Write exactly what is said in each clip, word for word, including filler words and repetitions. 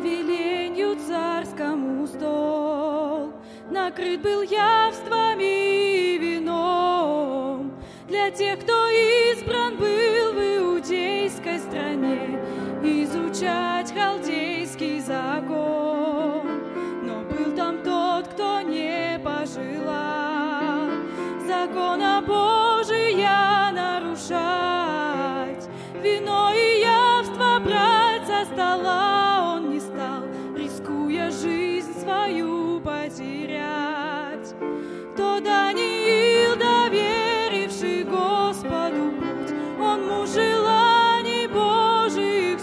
повелению царскому стол накрыт был явствами и вином для тех, кто избран был в иудейской стране изучать халдейский закон. Но был там тот, кто не пожелал закона Божия нарушать, вино и явство брать со стола он не стал, рискуя жизнь свою потерять. То Даниил, доверивший Господу путь, он муж желаний Божьих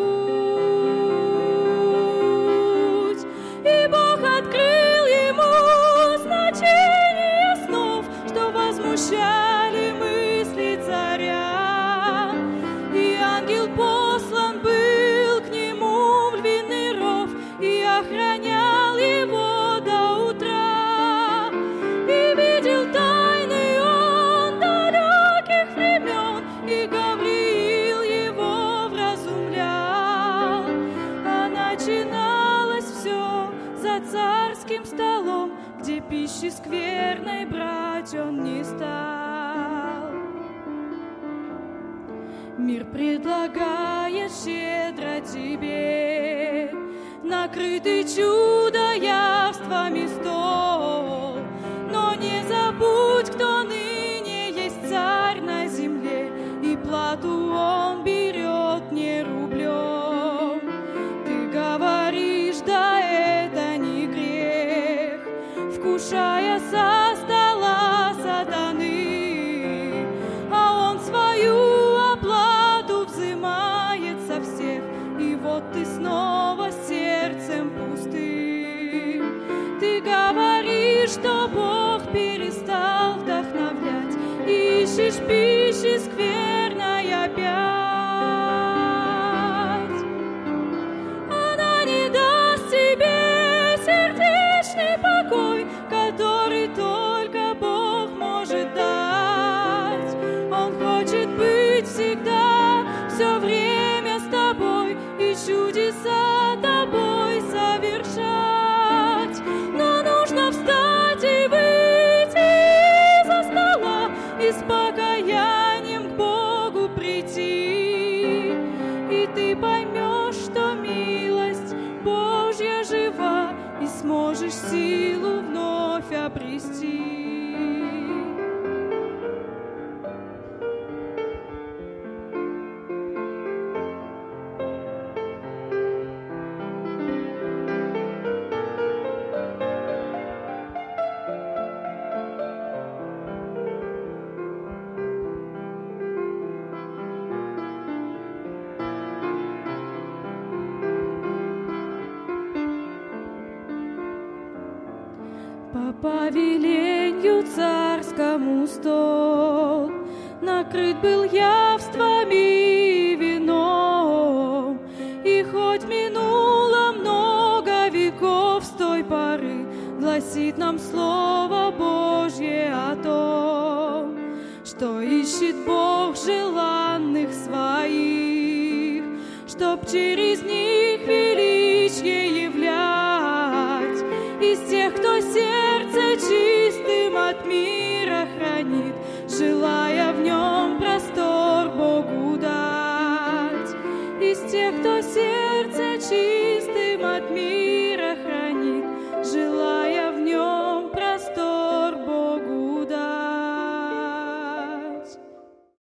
суть. И Бог открыл ему значение снов, что возмущали мысли царя. И ангел послан был к нему в львиный ров и охранял его до утра. И видел тайны он далеких времен, и Гавриил его вразумлял. А начиналось все за царским столом, где пищи скверной брать он не стал. Мир предлагает щедро тебе накрытый чудо явствами стол. Но не забудь, кто ныне есть царь на земле, и плату он берет не рублем. Ты говоришь, да это не грех, вкушая со стола сатаны, а он свою оплату взымает со всех, и вот ты снова сердцем пустым. Ты говоришь, что Бог перестал вдохновлять, и ищешь пищи скверной опять. Она не даст тебе сердечный покой, который только Бог может дать. Он хочет быть всегда, все время с тобой, и чудеса тобой совершать. Но нужно встать и выйти из-за стола, и с покаянием к Богу прийти. И ты поймешь, что милость Божья жива, и сможешь силу вновь обрести. По повелению царскому стол накрыт был явствами и вином. И хоть минуло много веков с той поры, гласит нам Слово Божье о том, что ищет Бог желанных своих, чтоб через них величие являть. Из тех, кто сердце чистым от мира хранит, желая в нем простать.